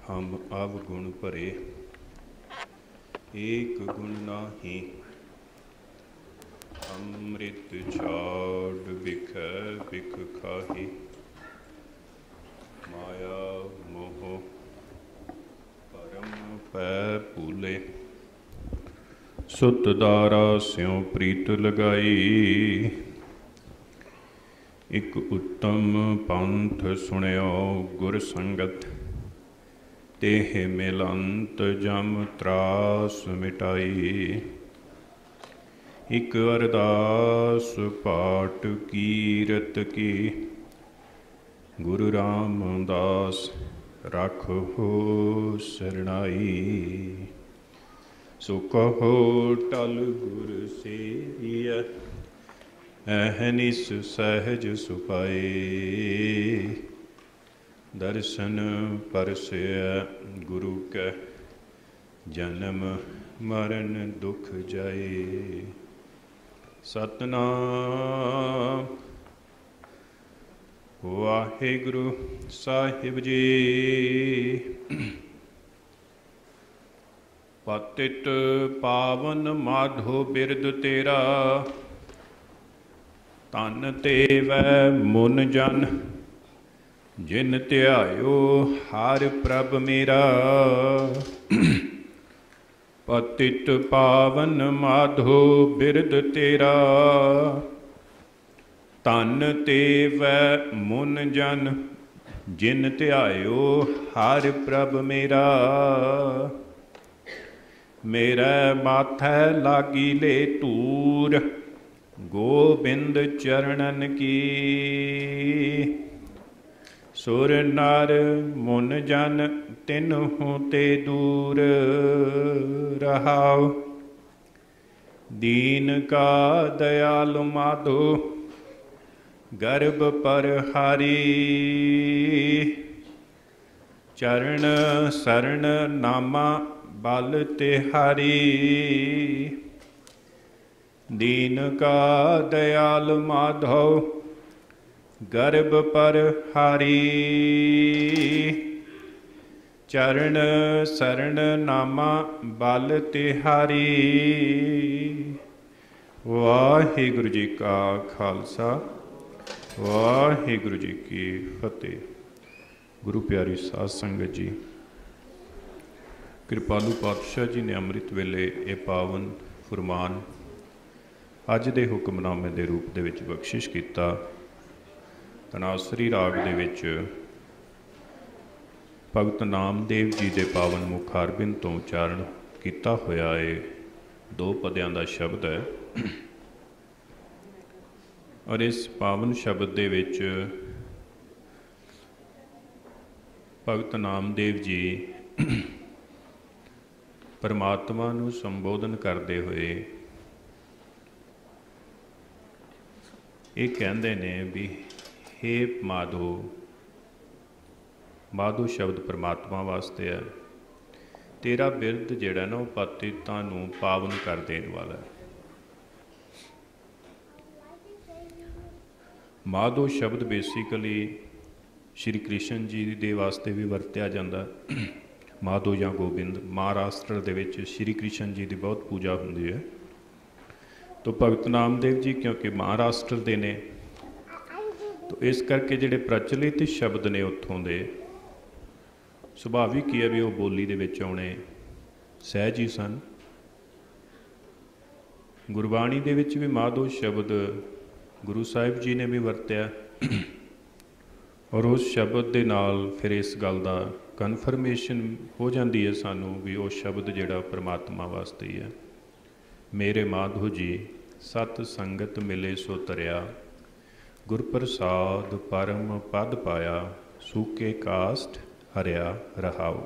हम अवगुण भरे, एक गुण नाही। अमृत छाड़ बिख बिख खाही, माया मोह परम पै भूले। सुत दारा स्यों प्रीत लगाई, एक उत्तम पंथ सुनियो गुर संगत। तेह मिलंत जम त्रास मिटाई, एक अरदास पाठ कीरत की। गुरु रामदास राखो शरणाई, सो कहो टल गुर सेविय। अहनिस सहज सुपाए, दर्शन परसय गुरु कै। जन्म मरण दुख जाए, सतनाम वाहिगुरु साहिब जी। पतित पावन माधो बिरद तेरा, तन तेवै मुन जन। जिन ध्यायो हर प्रभ मेरा, पतित पावन माधो बिरद तेरा। तन तेवै मुन जन, जिन ध्यायो हर प्रभ मेरा। मेरे माथै लागी ले धूर, गोबिंद चरणन की। सुर नर मुन जन तिन्हु ते दूर रहाओ। दीन का दयालु माधो गर्भ पर हारी। चरण शरण नामा बल तिहारी। दीन का दयाल माधव गर्भ पर हारी। चरण शरण नामा बल तिहारी। वाहिगुरु जी का खालसा, वाहिगुरु जी की फतेह। गुरु प्यारी साध संगत जी, कृपालु पातशाह जी ने अमृत वेले ये पावन फुरमान अज दे हुक्मनामे दे रूप दे विच बख्शिश कीता। तनासरी राग दे विच भगत नामदेव जी दे पावन मुखारबिंद तो उचारण किया होया है। दो पद्यां दा शब्द है और इस पावन शब्द दे विच भगत नामदेव जी परमात्मा नूं संबोधन करते हुए ये कहते ने भी हे माधो। माधो शब्द परमात्मा वास्ते है। तेरा बिरद जिहड़ा ना वो पतितां नूं पावन कर देण वाला है। माधो शब्द बेसिकली श्री कृष्ण जी दे वास्ते भी वरत्या जांदा। माधो या गोबिंद महाराष्ट्र दे विच श्री कृष्ण जी की बहुत पूजा हुंदी है। तो भगत नामदेव जी क्योंकि महाराष्ट्र दे ने, तो इस करके जिहड़े प्रचलित शब्द ने उत्थों दे सुभाविक ही है भी वो बोली दे विच आउणे सहज ही सन। गुरबाणी दे विच भी माधो शब्द गुरु साहिब जी ने भी वरत्या और उस शब्द दे नाल फिर इस गल दा कन्फर्मेशन हो जाती है सानू भी वो शब्द जिहड़ा परमात्मा वास्ते ही है। मेरे माधो जी सत संगत मिले सो तरिया, गुर प्रसाद परम पद पाया, सूके कास्ट हरिया रहाओ।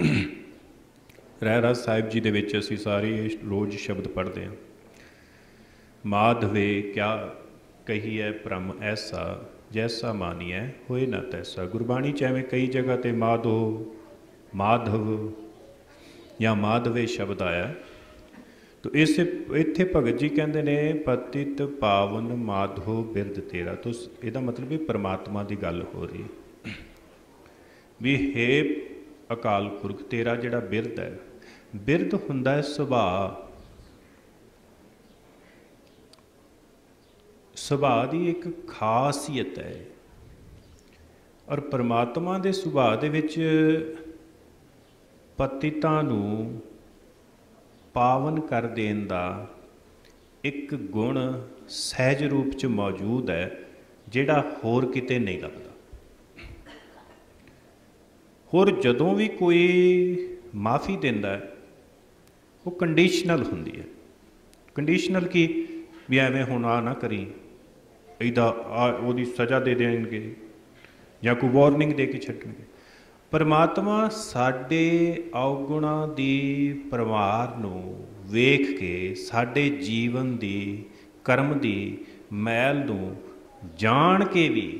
रहरास साहिब जी दे विच असीं सारे रोज़ शब्द पढ़ते हैं। माधवे क्या कहिए भ्रम ऐसा, जैसा मानिए होए ना तैसा। गुरबाणी च एवें कई जगह ते माधो माधव या माधवे शब्द आया। तो इस इत्थे भगत जी कहते ने पतित पावन माधो बिरद तेरा। तो इसदा मतलब भी परमात्मा की गल हो रही भी हे ਅਕਾਲ ਪੁਰਖ ਤੇਰਾ ਜਿਹੜਾ ਬਿਰਧ ਹੈ, ਬਿਰਧ ਹੁੰਦਾ ਹੈ ਸੁਭਾਅ। ਸੁਭਾਅ ਦੀ ਇੱਕ ਖਾਸੀਅਤ ਹੈ। ਔਰ ਪਰਮਾਤਮਾ ਦੇ ਸੁਭਾਅ ਦੇ ਵਿੱਚ ਪਤਿਤਾਂ ਨੂੰ ਪਾਵਨ ਕਰ ਦੇਣ ਦਾ ਇੱਕ ਗੁਣ ਸਹਿਜ ਰੂਪ 'ਚ ਮੌਜੂਦ ਹੈ, ਜਿਹੜਾ ਹੋਰ ਕਿਤੇ ਨਹੀਂ ਲੱਭਦਾ। ਹੋਰ ਜਦੋਂ ਵੀ ਕੋਈ ਮਾफ़ੀ ਦਿੰਦਾ ਹੈ, ਉਹ ਕੰਡੀਸ਼ਨਲ ਹੁੰਦੀ ਹੈ। ਕੰਡੀਸ਼ਨਲ ਕੀ, ਵੀ ਐਵੇਂ ਹੁਣ ਆ ਨਾ ਕਰੀ, ਇਹਦਾ ਉਹਦੀ ਸਜ਼ਾ ਦੇ ਦੇਣਗੇ ਜਾਂ ਕੋਈ ਵਾਰਨਿੰਗ ਦੇ ਕੇ ਛੱਡਣਗੇ। ਪਰਮਾਤਮਾ ਸਾਡੇ ਔਗੁਣਾਂ ਦੀ ਪਰਵਾਰ ਨੂੰ ਵੇਖ ਕੇ, ਸਾਡੇ ਜੀਵਨ ਦੀ ਕਰਮ ਦੀ ਮੈਲ ਨੂੰ ਜਾਣ ਕੇ ਵੀ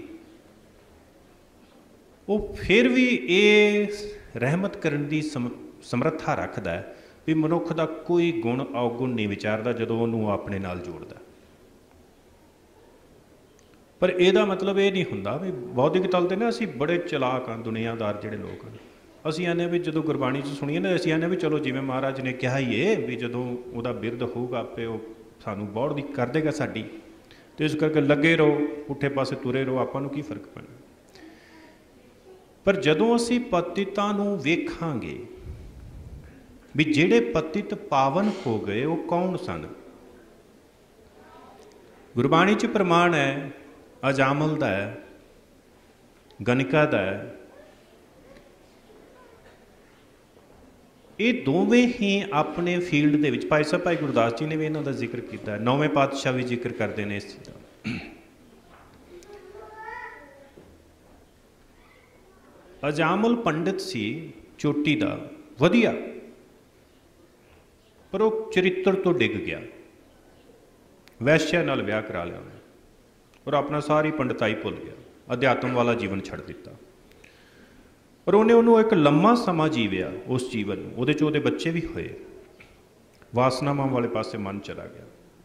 ਉਹ ਫਿਰ ਵੀ ਇਹ ਰਹਿਮਤ ਕਰਨ ਦੀ ਸਮਰੱਥਾ ਰੱਖਦਾ ਹੈ ਵੀ ਮਨੁੱਖ ਦਾ ਕੋਈ ਗੁਣ ਔਗੁਣ ਨਹੀਂ ਵਿਚਾਰਦਾ ਜਦੋਂ ਉਹਨੂੰ ਆਪਣੇ ਨਾਲ ਜੋੜਦਾ। ਪਰ ਇਹਦਾ ਮਤਲਬ ਇਹ ਨਹੀਂ ਹੁੰਦਾ ਵੀ ਬੌਧਿਕ ਤਲ 'ਤੇ ਨਾ ਅਸੀਂ ਬੜੇ ਚਲਾਕ ਹਾਂ, ਦੁਨੀਆਦਾਰ ਜਿਹੜੇ ਲੋਕ ਹਨ, ਅਸੀਂ ਆਨੇ ਵੀ ਜਦੋਂ ਗੁਰਬਾਣੀ 'ਚ ਸੁਣੀਏ ਨਾ, ਅਸੀਂ ਆਨੇ ਵੀ ਚਲੋ ਜਿਵੇਂ ਮਹਾਰਾਜ ਨੇ ਕਿਹਾ ਹੀ ਇਹ ਵੀ ਜਦੋਂ ਉਹਦਾ ਬਿਰਧ ਹੋਊਗਾ ਆਪੇ ਉਹ ਸਾਨੂੰ ਬੌੜ ਦੀ ਕਰ ਦੇਗਾ ਸਾਡੀ, ਅਤੇ ਇਸ ਕਰਕੇ ਲੱਗੇ ਰਹੋ, ਪੁੱਠੇ ਪਾਸੇ ਤੁਰੇ ਰਹੋ, ਆਪਾਂ ਨੂੰ ਕੀ ਫਰਕ ਪੈਣਾ। ਪਰ ਜਦੋਂ ਅਸੀਂ ਪਤਿਤਾਂ ਨੂੰ ਵੇਖਾਂਗੇ ਵੀ ਜਿਹੜੇ ਪਤਿਤ ਪਾਵਨ ਹੋ ਗਏ ਉਹ ਕੌਣ ਸਨ, ਗੁਰਬਾਣੀ 'ਚ ਪ੍ਰਮਾਣ ਹੈ ਅਜਾਮਲ ਦਾ ਹੈ, ਗਨਿਕਾ ਦਾ ਹੈ। ਇਹ ਦੋਵੇਂ ਹੀ ਆਪਣੇ ਫੀਲਡ ਦੇ ਵਿੱਚ, ਭਾਈ ਸਾਹਿਬ ਭਾਈ ਗੁਰਦਾਸ ਜੀ ਨੇ ਵੀ ਇਹਨਾਂ ਦਾ ਜ਼ਿਕਰ ਕੀਤਾ ਹੈ, ਨੌਵੇਂ ਪਾਤਸ਼ਾਹ ਵੀ ਜ਼ਿਕਰ ਕਰਦੇ ਨੇ ਇਸ ਚੀਜ਼ ਦਾ। ਅਜਾਮਲ ਪੰਡਿਤ ਸੀ ਚੋਟੀ ਦਾ, ਵਧੀਆ, ਪਰ ਉਹ ਚਰਿੱਤਰ ਤੋਂ ਡਿੱਗ ਗਿਆ, ਵੈਸ਼ਿਆ ਨਾਲ ਵਿਆਹ ਕਰਾ ਲਿਆ ਉਹਨੇ, ਔਰ ਆਪਣਾ ਸਾਰੀ ਪੰਡਤਾਈ ਭੁੱਲ ਗਿਆ, ਅਧਿਆਤਮ ਵਾਲਾ ਜੀਵਨ ਛੱਡ ਦਿੱਤਾ। ਪਰ ਉਹਨੇ ਉਹਨੂੰ ਇੱਕ ਲੰਮਾ ਸਮਾਂ ਜੀਵਿਆ ਉਸ ਜੀਵਨ ਨੂੰ, ਉਹਦੇ 'ਚ ਉਹਦੇ ਬੱਚੇ ਵੀ ਹੋਏ, ਵਾਸਨਾਵਾਂ ਵਾਲੇ ਪਾਸੇ ਮਨ ਚਲਾ ਗਿਆ।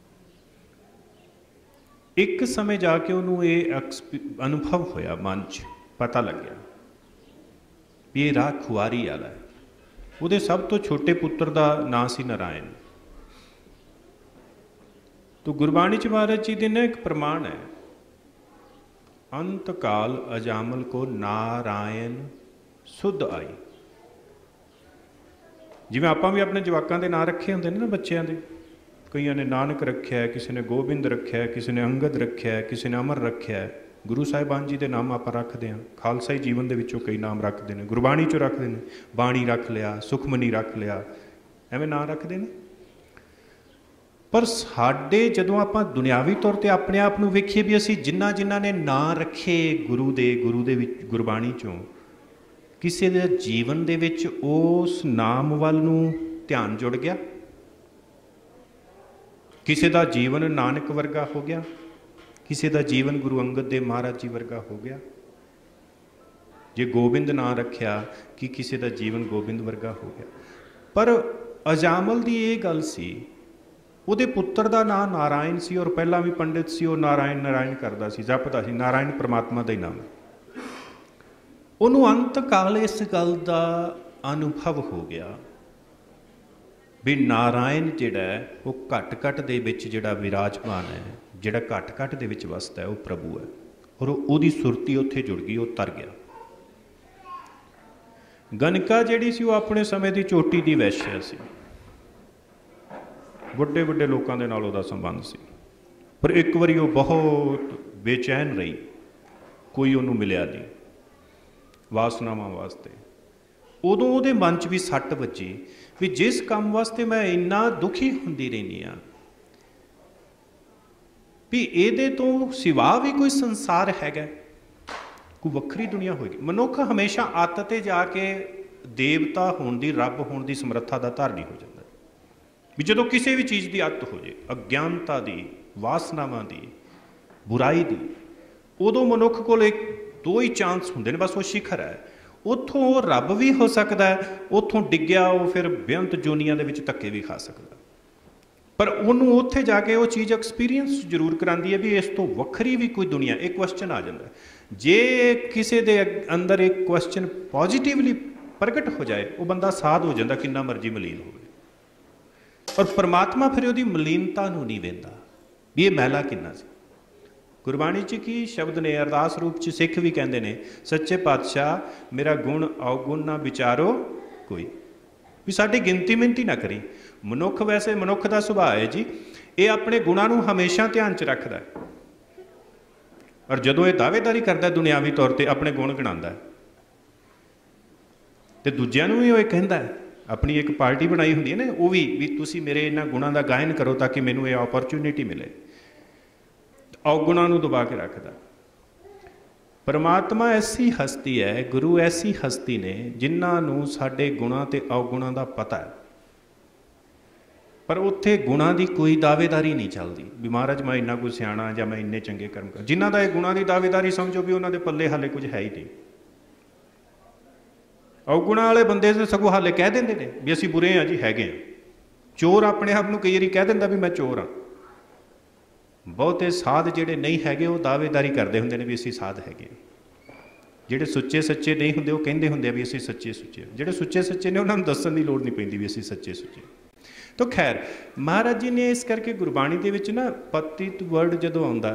ਇੱਕ ਸਮੇਂ ਜਾ ਕੇ ਉਹਨੂੰ ਇਹ ਅਨੁਭਵ ਹੋਇਆ, ਮਨ 'ਚ ਪਤਾ ਲੱਗਿਆ ਵੀ ਇਹ ਰਾਹ ਖੁਆਰੀ ਵਾਲਾ ਹੈ। ਉਹਦੇ ਸਭ ਤੋਂ ਛੋਟੇ ਪੁੱਤਰ ਦਾ ਨਾਂ ਸੀ ਨਾਰਾਇਣ। ਤੋ ਗੁਰਬਾਣੀ 'ਚ ਮਹਾਰਾਜ ਜੀ ਦੇ ਨਾ ਇੱਕ ਪ੍ਰਮਾਣ ਹੈ, ਅੰਤ ਕਾਲ ਅਜਾਮਲ ਕੋ ਨਾਰਾਇਣ ਸੁਧ ਆਈ। ਜਿਵੇਂ ਆਪਾਂ ਵੀ ਆਪਣੇ ਜਵਾਕਾਂ ਦੇ ਨਾਂ ਰੱਖੇ ਹੁੰਦੇ ਨੇ ਨਾ, ਬੱਚਿਆਂ ਦੇ, ਕਈਆਂ ਨੇ ਨਾਨਕ ਰੱਖਿਆ, ਕਿਸੇ ਨੇ ਗੋਬਿੰਦ ਰੱਖਿਆ, ਕਿਸੇ ਨੇ ਅੰਗਦ ਰੱਖਿਆ, ਕਿਸੇ ਨੇ ਅਮਰ ਰੱਖਿਆ। ਗੁਰੂ ਸਾਹਿਬਾਨ ਜੀ ਦੇ ਨਾਮ ਆਪਾਂ ਰੱਖਦੇ ਹਾਂ, ਖਾਲਸਾਈ ਜੀਵਨ ਦੇ ਵਿੱਚੋਂ ਕਈ ਨਾਮ ਰੱਖਦੇ ਨੇ, ਗੁਰਬਾਣੀ 'ਚੋਂ ਰੱਖਦੇ ਨੇ, ਬਾਣੀ ਰੱਖ ਲਿਆ, ਸੁਖਮਨੀ ਰੱਖ ਲਿਆ, ਐਵੇਂ ਨਾਂ ਰੱਖਦੇ ਨੇ। ਪਰ ਸਾਡੇ ਜਦੋਂ ਆਪਾਂ ਦੁਨਿਆਵੀ ਤੌਰ 'ਤੇ ਆਪਣੇ ਆਪ ਨੂੰ ਵੇਖੀਏ ਵੀ ਅਸੀਂ ਜਿਨ੍ਹਾਂ ਨੇ ਨਾਂ ਰੱਖੇ ਗੁਰੂ ਦੇ ਵਿੱਚ, ਗੁਰਬਾਣੀ 'ਚੋਂ, ਕਿਸੇ ਦੇ ਜੀਵਨ ਦੇ ਵਿੱਚ ਉਸ ਨਾਮ ਵੱਲ ਨੂੰ ਧਿਆਨ ਜੁੜ ਗਿਆ। ਕਿਸੇ ਦਾ ਜੀਵਨ ਨਾਨਕ ਵਰਗਾ ਹੋ ਗਿਆ, ਕਿਸੇ ਦਾ ਜੀਵਨ ਗੁਰੂ ਅੰਗਦ ਦੇਵ ਮਹਾਰਾਜ ਜੀ ਵਰਗਾ ਹੋ ਗਿਆ। ਜੇ ਗੋਬਿੰਦ ਨਾਂ ਰੱਖਿਆ ਕਿ ਕਿਸੇ ਦਾ ਜੀਵਨ ਗੋਬਿੰਦ ਵਰਗਾ ਹੋ ਗਿਆ। ਪਰ ਅਜਾਮਲ ਦੀ ਇਹ ਗੱਲ ਸੀ, ਉਹਦੇ ਪੁੱਤਰ ਦਾ ਨਾਂ ਨਾਰਾਇਣ ਸੀ, ਔਰ ਪਹਿਲਾਂ ਵੀ ਪੰਡਿਤ ਸੀ, ਉਹ ਨਾਰਾਇਣ ਨਾਰਾਇਣ ਕਰਦਾ ਸੀ, ਜਪਦਾ ਸੀ, ਨਾਰਾਇਣ ਪਰਮਾਤਮਾ ਦਾ ਹੀ ਨਾਮ। ਉਹਨੂੰ ਅੰਤ ਕਾਲ ਇਸ ਗੱਲ ਦਾ ਅਨੁਭਵ ਹੋ ਗਿਆ ਵੀ ਨਾਰਾਇਣ ਜਿਹੜਾ ਹੈ ਉਹ ਘਟ ਦੇ ਵਿੱਚ ਜਿਹੜਾ ਵਿਰਾਜਮਾਨ ਹੈ, ਜਿਹੜਾ ਘਟ ਦੇ ਵਿੱਚ ਵਸਦਾ ਹੈ, ਉਹ ਪ੍ਰਭੂ ਹੈ। ਔਰ ਉਹਦੀ ਸੁਰਤੀ ਉੱਥੇ ਜੁੜ ਗਈ, ਉਹ ਤਰ ਗਿਆ। ਗਨਿਕਾ ਜਿਹੜੀ ਸੀ ਉਹ ਆਪਣੇ ਸਮੇਂ ਦੀ ਚੋਟੀ ਦੀ ਵੈਸ਼ਿਆ ਸੀ, ਵੱਡੇ ਵੱਡੇ ਲੋਕਾਂ ਦੇ ਨਾਲ ਉਹਦਾ ਸੰਬੰਧ ਸੀ। ਪਰ ਇੱਕ ਵਾਰੀ ਉਹ ਬਹੁਤ ਬੇਚੈਨ ਰਹੀ, ਕੋਈ ਉਹਨੂੰ ਮਿਲਿਆ ਨਹੀਂ ਵਾਸਨਾਵਾਂ ਵਾਸਤੇ। ਉਦੋਂ ਉਹਦੇ ਮਨ 'ਚ ਵੀ ਸੱਟ ਵੱਜੀ ਵੀ ਜਿਸ ਕੰਮ ਵਾਸਤੇ ਮੈਂ ਇੰਨਾ ਦੁਖੀ ਹੁੰਦੀ ਰਹਿੰਦੀ ਹਾਂ, ਵੀ ਇਹਦੇ ਤੋਂ ਸਿਵਾ ਵੀ ਕੋਈ ਸੰਸਾਰ ਹੈਗਾ, ਕੋਈ ਵੱਖਰੀ ਦੁਨੀਆ ਹੋਏਗੀ। ਮਨੁੱਖ ਹਮੇਸ਼ਾ ਅੱਤ 'ਤੇ ਜਾ ਕੇ ਦੇਵਤਾ ਹੋਣ ਦੀ, ਰੱਬ ਹੋਣ ਦੀ ਸਮਰੱਥਾ ਦਾ ਧਾਰਨੀ ਹੋ ਜਾਂਦਾ ਵੀ ਜਦੋਂ ਕਿਸੇ ਵੀ ਚੀਜ਼ ਦੀ ਅੱਤ ਹੋ ਜੇ, ਅਗਿਆਨਤਾ ਦੀ, ਵਾਸਨਾਵਾਂ ਦੀ, ਬੁਰਾਈ ਦੀ, ਉਦੋਂ ਮਨੁੱਖ ਕੋਲ ਇੱਕ ਦੋ ਹੀ ਚਾਂਸ ਹੁੰਦੇ ਨੇ, ਬਸ ਉਹ ਸ਼ਿਖਰ ਹੈ। ਉੱਥੋਂ ਉਹ ਰੱਬ ਵੀ ਹੋ ਸਕਦਾ ਹੈ, ਉੱਥੋਂ ਡਿੱਗਿਆ ਉਹ ਫਿਰ ਬੇਅੰਤ ਜੋਨੀਆਂ ਦੇ ਵਿੱਚ ਧੱਕੇ ਵੀ ਖਾ ਸਕਦਾ। ਪਰ ਉਹਨੂੰ ਉੱਥੇ ਜਾ ਕੇ ਉਹ ਚੀਜ਼ ਐਕਸਪੀਰੀਅੰਸ ਜ਼ਰੂਰ ਕਰਾਉਂਦੀ ਹੈ ਵੀ ਇਸ ਤੋਂ ਵੱਖਰੀ ਵੀ ਕੋਈ ਦੁਨੀਆ। ਇਹ ਕੁਐਸਚਨ ਆ ਜਾਂਦਾ, ਜੇ ਕਿਸੇ ਦੇ ਅੰਦਰ ਇੱਕ ਕੁਐਸਚਨ ਪੋਜ਼ਿਟਿਵਲੀ प्रगट हो जाए, वो बंदा साध हो जाता, कितना मर्जी मलीन हो। और परमात्मा फिर उसकी मलीनता नूं नहीं वेंदा भी ये मैला किन्ना सी। गुरबाणी च की शब्द ने, अरदास रूप च सिख भी कहते हैं, सच्चे पातशाह मेरा गुण अवगुण ना विचारो कोई, भी साडी गिनती मिनती ना करी। मनुख वैसे मनुख का सुभाव है जी, ये अपने गुणां नूं हमेशा ध्यान च रखता है, और जदों ये दावेदारी करता दुनियावी तौर पर अपने गुण गिणांदा है तो दूजिਆਂ ਨੂੰ भी वो कहता है। अपनी एक पार्टी बनाई होंदी है ना, वो भी तुसी मेरे इन्हां गुणां दा गायन करो ताकि मैनूं ये अपॉर्चुनिटी मिले, अवगुणां नूं दबा के रखदा। परमात्मा ऐसी हस्ती है, गुरु ऐसी हस्ती ने जिन्हां नूं साडे गुणां ते अवगुणां दा पता है, पर उत्थे गुणां दी कोई दावेदारी नहीं चलती भी महाराज मैं इन्ना कुछ सियाणा जां मैं इन्ने चंगे कर्म कर। जिन्हां दा गुणां दी दावेदारी समझो भी उन्हां दे पल्ले हाले कुछ है ही नहीं। अवगुणा वाले बंदे तो सगों हाले कह देंगे ने भी असीं बुरे हाँ जी, हैगे हाँ। चोर अपने आप को कई बार कह दिंदा भी मैं चोर हाँ। बहुते साध जिहड़े नहीं हैगे वो दावेदारी करते होंगे ने भी असीं साध हैगे। जिहड़े सुच्चे सच्चे नहीं होंदे वो कहंदे हुंदे भी असीं सच्चे सुच्चे। जिहड़े सुच्चे सच्चे ने उन्हां नूं दस्सण दी लोड़ नहीं पैंदी भी असीं सच्चे सुच्चे। तो खैर महाराज जी ने इस करके गुरबाणी दे विच ना पतित वर्ड जदों आउंदा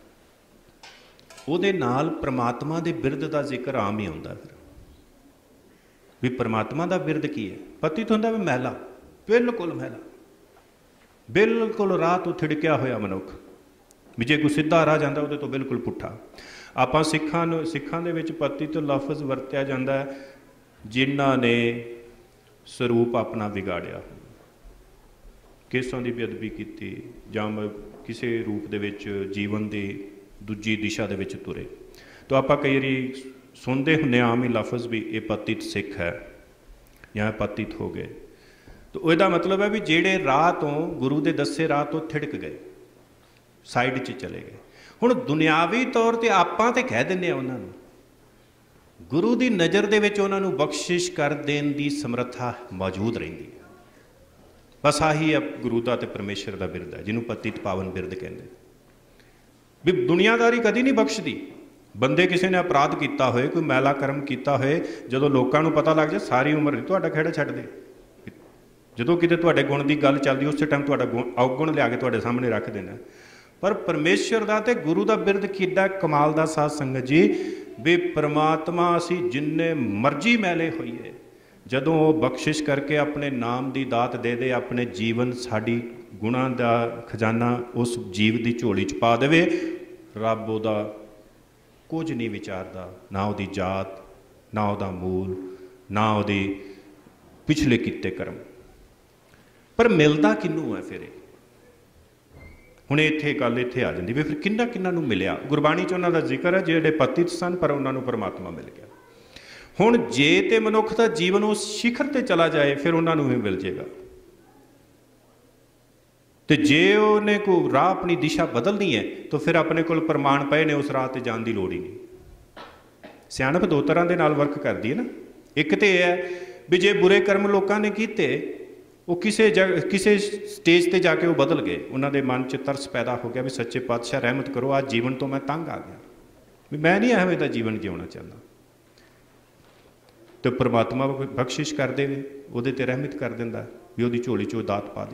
उहदे नाल परमात्मा दे बिरद दा जिक्र आम ही आउंदा। फिर भी परमात्मा का बिरद की है, पतित होंदा भी मैला, बिल्कुल मैला, बिल्कुल राह तो थिड़किया होया मनुख, भी जे कोई सीधा राह जाता वो तो बिल्कुल पुट्ठा। आपां सिखां दे विच पतित लफज वरत्या जाता है जिन्हां ने स्वरूप अपना बिगाड़िया, केसां की बेअदबी की जां किसी रूप दे विच जीवन की दूजी दिशा दे विच तुरे। तो आपां कई वारी सुनते होंगे आम ही लफज भी ये पतित सिख है या पतित हो गए। तो उसका मतलब है भी जेड़े राह तो गुरु के दसे राह तो थिड़क गए, साइड च चले गए। हुण दुनियावी तौर पर आपां ते कह दिंदे उन्होंने, गुरु की नज़र दे विच उन्हां नूं बख्शिश कर देण दी समर्था मौजूद रहिंदी है। बस आही है गुरु का ते परमेश्वर का बिरद है, जिन्होंने पतित पावन बिरद कहते। भी दुनियादारी कदी नहीं बख्शदी। बंदे किसी ने अपराध किया होए, कोई मैला कर्म किया होए, जो लोगों को पता लग जाए सारी उम्र नहीं तुहाडा खेड़ा छड्डदे। जो किते तुहाडे गुण की गल चलती उस टाइम तुहाडा अवगुण लिया के तुहाडे सामने रख देना। पर परमेश्वर का तो गुरु का बिरद किड्डा कमाल का साध संगत जी, भी परमात्मा असी जिन्ने मर्जी मैले होइए जदों वो बख्शिश करके अपने नाम की दात दे दे, अपने जीवन साड़ी गुणा का खजाना उस जीव की झोली च पा देवे, रब उहदा कुछ नहीं विचारदा, ना उहदी जात, ना उहदा मूल, ना उहदी पिछले किते कर्म। पर मिलता किनू है फिर? हुण इत्थे गल इत्थे आ जांदी भी फिर किन्ना किन्ना नूं मिलिया। गुरबाणी च उन्हां दा जिक्र है जिहड़े पतित सन पर उन्हां नूं परमात्मा मिल गया। हुण जे ते मनुख दा जीवन उस शिखर ते चला जाए फिर उन्हां नूं भी मिल जाएगा, तो जे उन्हें को राह अपनी दिशा बदलनी है तो फिर अपने को प्रमाण पे ने उस राह ते जाने की लोड़ ही नहीं। सियाणप दो तरह के नाल वर्क करती है ना। एक तो यह है भी जे बुरे कर्म लोगों ने किए वो किसी स्टेज पर जाके वो बदल गए, उन्होंने मन च तरस पैदा हो गया भी सच्चे पातशाह रहमत करो, आज जीवन तो मैं तंग आ गया, भी मैं नहीं एवें दा जीवन जीना चाहता। तो परमात्मा बख्शिश कर दे, वो रहमत कर देंदा भी वो झोली चो दात पा दी।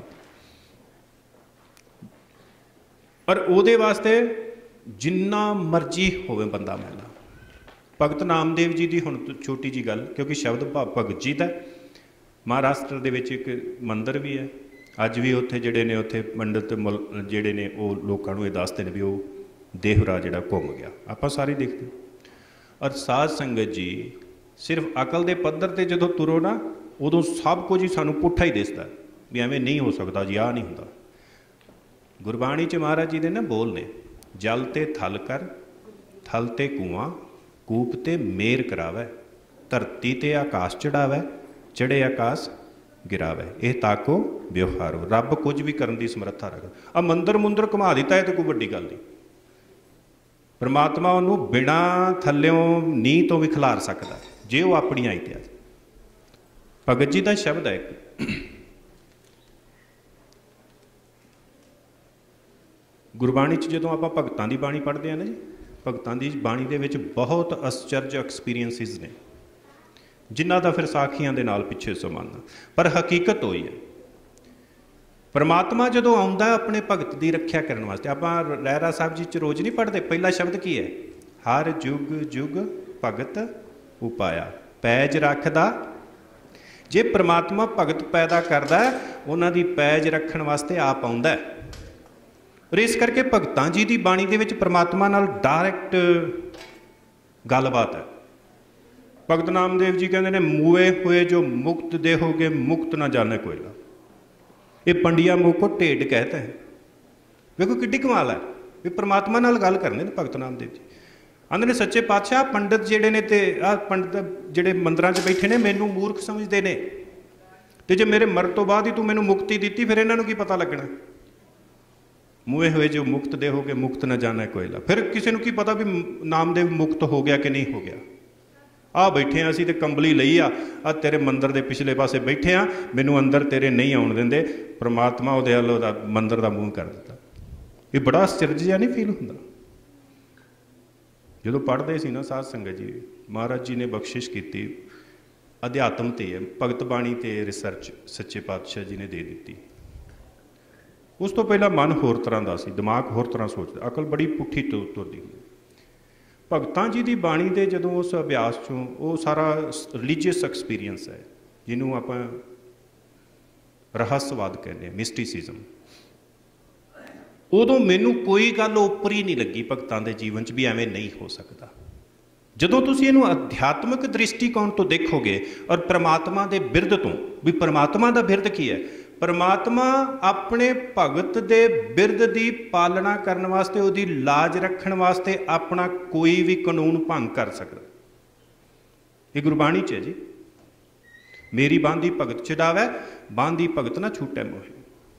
पर ਉਹਦੇ वास्ते जिन्ना मर्जी होवे बंदा मैला। भगत नामदेव जी की हुण छोटी जी गल, क्योंकि शब्द भगत जी का महाराष्ट्र दे विच एक मंदिर भी है, अज भी उत्थे जिहड़े ने उत्थे पंडित जिहड़े ने वो लोकां नूं दसदे ने भी वो देहरा जिहड़ा घुम गया, आपां सारे देखते। और साध संगत जी सिर्फ अकल के पद्धर ते जदों तुरो ना उदों सब कुछ ही सानूं पुट्ठा ही दिसदा भी एवें नहीं हो सकता जी, आ नहीं हुंदा। गुरबाणी च महाराज जी दे ना बोल ने, जल ते थल कर, थल ते कुआं, कूप ते मेर करावै, धरती ते आकाश चढ़ावै, चढ़े आकाश गिरावै, यह ताको व्यवहारो। रब कुछ भी करने की समर्था रखदा। आ मंदिर मुंदर घुमा दिता है तो कोई वड्डी गल नहीं। परमात्मा उन्होंने बिना थल्यों नींह तो भी खिलार सकता जे वो अपनी आई ते। भगत जी का शब्द है एक, गुरबाणी जो आप भगतों की बाणी पढ़ते हैं ना जी, भगतों की बाणी के बहुत आश्चर्य एक्सपीरियंसिस ने। ਜਿਨ੍ਹਾਂ ਦਾ ਫਿਰ ਸਾਖੀਆਂ ਦੇ ਨਾਲ ਪਿੱਛੇ ਸੰਬੰਧ। ਪਰ ਹਕੀਕਤ ਹੋਈ ਹੈ, ਪਰਮਾਤਮਾ ਜਦੋਂ ਆਉਂਦਾ ਆਪਣੇ ਭਗਤ ਦੀ ਰੱਖਿਆ ਕਰਨ ਵਾਸਤੇ, ਆਪਾਂ ਰਹਿਰਾ ਸਾਹਿਬ ਜੀ 'ਚ ਰੋਜ਼ ਨਹੀਂ ਪੜ੍ਹਦੇ, ਪਹਿਲਾ ਸ਼ਬਦ ਕੀ ਹੈ? ਹਰ ਜੁਗ ਜੁਗ ਭਗਤ ਉਪਾਇਆ, ਪੈਜ ਰੱਖਦਾ। ਜੇ ਪਰਮਾਤਮਾ ਭਗਤ ਪੈਦਾ ਕਰਦਾ, ਉਹਨਾਂ ਦੀ ਪੈਜ ਰੱਖਣ ਵਾਸਤੇ ਆਪ ਆਉਂਦਾ। ਔਰ ਇਸ ਕਰਕੇ ਭਗਤਾਂ ਜੀ ਦੀ ਬਾਣੀ ਦੇ ਵਿੱਚ ਪਰਮਾਤਮਾ ਨਾਲ ਡਾਇਰੈਕਟ ਗੱਲਬਾਤ ਹੈ। ਭਗਤ ਨਾਮਦੇਵ ਜੀ ਕਹਿੰਦੇ ਨੇ, ਮੂਏ ਹੋਏ ਜੋ ਮੁਕਤ ਦੇਹੋਗੇ, ਮੁਕਤ ਨਾ ਜਾਣੇ ਕੋਇਲਾ। ਇਹ ਪੰਡਿਆ ਮੂੰਹ ਕੋ ਢੇਡ ਕਹਿਤਾ ਹੈ। ਵੇਖੋ ਕਿੱਡੀ ਕਮਾਲ ਹੈ ਵੀ ਪਰਮਾਤਮਾ ਨਾਲ ਗੱਲ ਕਰਨੇ ਨੇ ਭਗਤ ਨਾਮਦੇਵ ਜੀ। ਆਂਦੇ ਨੇ ਸੱਚੇ ਪਾਤਸ਼ਾਹ ਪੰਡਤ ਜਿਹੜੇ ਨੇ ਤੇ ਆਹ ਪੰਡਤ ਜਿਹੜੇ ਮੰਦਰਾਂ 'ਚ ਬੈਠੇ ਨੇ ਮੈਨੂੰ ਮੂਰਖ ਸਮਝਦੇ ਨੇ, ਤੇ ਜੇ ਮੇਰੇ ਮਰਨ ਤੋਂ ਬਾਅਦ ਹੀ ਤੂੰ ਮੈਨੂੰ ਮੁਕਤੀ ਦਿੱਤੀ ਫਿਰ ਇਹਨਾਂ ਨੂੰ ਕੀ ਪਤਾ ਲੱਗਣਾ? ਮੂਏ ਹੋਏ ਜੋ ਮੁਕਤ ਦੇਹੋਗੇ, ਮੁਕਤ ਨਾ ਜਾਣਾ ਕੋਇਲਾ। ਫਿਰ ਕਿਸੇ ਨੂੰ ਕੀ ਪਤਾ ਵੀ ਨਾਮਦੇਵ ਮੁਕਤ ਹੋ ਗਿਆ ਕਿ ਨਹੀਂ ਹੋ ਗਿਆ? ਆ ਬੈਠੇ ਆ ਅਸੀਂ ਤੇ ਕੰਬਲੀ ਲਈ ਆ ਤੇਰੇ ਮੰਦਰ ਦੇ ਪਿਛਲੇ ਪਾਸੇ ਬੈਠੇ ਆ, ਮੈਨੂੰ ਅੰਦਰ ਤੇਰੇ ਨਹੀਂ ਆਉਣ ਦਿੰਦੇ। ਪਰਮਾਤਮਾ ਉਹਦੇ ਵੱਲ ਉਹਦਾ ਮੰਦਰ ਦਾ ਮੂੰਹ ਕਰ ਦਿੱਤਾ। ਇਹ ਬੜਾ ਆਸ਼ਚਰਜ ਜਿਹਾ ਨਹੀਂ ਫੀਲ ਹੁੰਦਾ? ਜਦੋਂ ਪੜ੍ਹਦੇ ਸੀ ਨਾ ਸਾਧ ਸੰਗਤ ਜੀ, ਮਹਾਰਾਜ ਜੀ ਨੇ ਬਖਸ਼ਿਸ਼ ਕੀਤੀ ਅਧਿਆਤਮ ਤੇ ਭਗਤ ਬਾਣੀ ਤੇ ਰਿਸਰਚ ਸੱਚੇ ਪਾਤਸ਼ਾਹ ਜੀ ਨੇ ਦੇ ਦਿੱਤੀ। ਉਸ ਤੋਂ ਪਹਿਲਾਂ ਮਨ ਹੋਰ ਤਰ੍ਹਾਂ ਦਾ ਸੀ, ਦਿਮਾਗ ਹੋਰ ਤਰ੍ਹਾਂ ਸੋਚਦਾ, ਅਕਲ ਬੜੀ ਪੁੱਠੀ ਤੁਰਦੀ ਹੁੰਦੀ। ਭਗਤਾਂ ਜੀ ਦੀ ਬਾਣੀ ਦੇ ਜਦੋਂ ਉਸ ਅਭਿਆਸ 'ਚੋਂ ਉਹ ਸਾਰਾ ਰਿਲੀਜੀਅਸ ਐਕਸਪੀਰੀਅੰਸ ਹੈ, ਜਿਹਨੂੰ ਆਪਾਂ ਰਹੱਸਵਾਦ ਕਹਿੰਦੇ ਹਾਂ, ਮਿਸਟੀਸਿਜ਼ਮ, ਉਦੋਂ ਮੈਨੂੰ ਕੋਈ ਗੱਲ ਉੱਪਰੀ ਨਹੀਂ ਲੱਗੀ ਭਗਤਾਂ ਦੇ ਜੀਵਨ 'ਚ ਵੀ ਐਵੇਂ ਨਹੀਂ ਹੋ ਸਕਦਾ। ਜਦੋਂ ਤੁਸੀਂ ਇਹਨੂੰ ਅਧਿਆਤਮਿਕ ਦ੍ਰਿਸ਼ਟੀਕੋਣ ਤੋਂ ਦੇਖੋਗੇ ਔਰ ਪਰਮਾਤਮਾ ਦੇ ਬਿਰਦ ਤੋਂ, ਵੀ ਪਰਮਾਤਮਾ ਦਾ ਬਿਰਦ ਕੀ ਹੈ? ਪਰਮਾਤਮਾ ਆਪਣੇ ਭਗਤ ਦੇ ਬਿਰਦ ਦੀ ਪਾਲਣਾ ਕਰਨ ਵਾਸਤੇ, ਉਹਦੀ ਲਾਜ ਰੱਖਣ ਵਾਸਤੇ ਆਪਣਾ ਕੋਈ ਵੀ ਕਾਨੂੰਨ ਭੰਗ ਕਰ ਸਕਦਾ। ਇਹ ਗੁਰਬਾਣੀ 'ਚ ਹੈ ਜੀ। ਮੇਰੀ ਬਾਂਦੀ ਭਗਤ ਛਡਾਵੈ, ਬਾਂਦੀ ਭਗਤ ਨਾ ਛੂਟੈ ਮੋਹਿ।